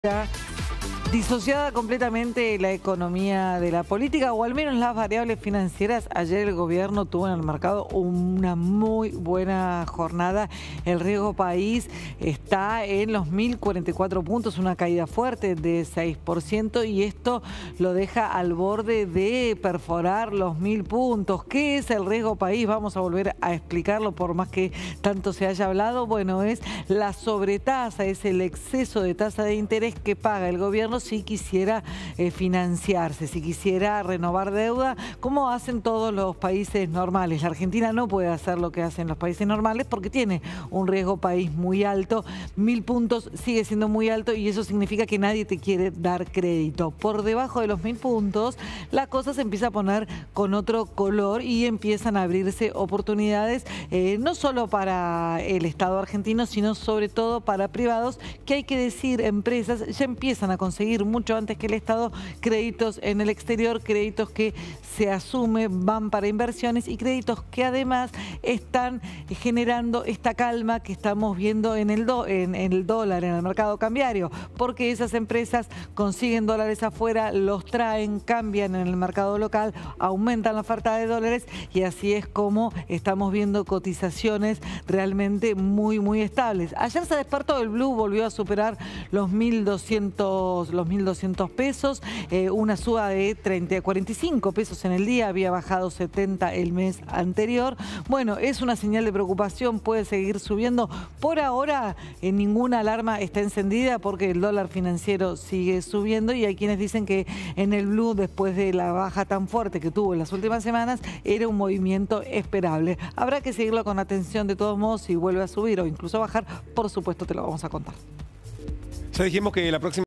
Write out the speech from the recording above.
Ya disociada completamente la economía de la política, o al menos las variables financieras. Ayer el gobierno tuvo en el mercado una muy buena jornada. El riesgo país está en los 1044 puntos, una caída fuerte de 6%, y esto lo deja al borde de perforar los 1000 puntos. ¿Qué es el riesgo país? Vamos a volver a explicarlo por más que tanto se haya hablado. Bueno, es la sobretasa, es el exceso de tasa de interés que paga el gobierno si quisiera financiarse, si quisiera renovar deuda, como hacen todos los países normales. La Argentina no puede hacer lo que hacen los países normales porque tiene un riesgo país muy alto. 1000 puntos sigue siendo muy alto, y eso significa que nadie te quiere dar crédito. Por debajo de los 1000 puntos, la cosa se empieza a poner con otro color y empiezan a abrirse oportunidades, no solo para el Estado argentino, sino sobre todo para privados, que hay que decir, empresas ya empiezan a conseguir mucho antes que el Estado créditos en el exterior, créditos que se asume van para inversiones, y créditos que además están generando esta calma que estamos viendo en el dólar, en el mercado cambiario, porque esas empresas consiguen dólares afuera, los traen, cambian en el mercado local, aumentan la oferta de dólares, y así es como estamos viendo cotizaciones realmente muy estables. Ayer se despertó, el blue volvió a superar los 1200 pesos, una suba de 30 a 45 pesos en el día, había bajado 70 el mes anterior. Bueno, es una señal de preocupación, puede seguir subiendo. Por ahora ninguna alarma está encendida porque el dólar financiero sigue subiendo, y hay quienes dicen que en el blue, después de la baja tan fuerte que tuvo en las últimas semanas, era un movimiento esperable. Habrá que seguirlo con atención de todos modos. Si vuelve a subir o incluso a bajar, por supuesto te lo vamos a contar. Ya dijimos que la próxima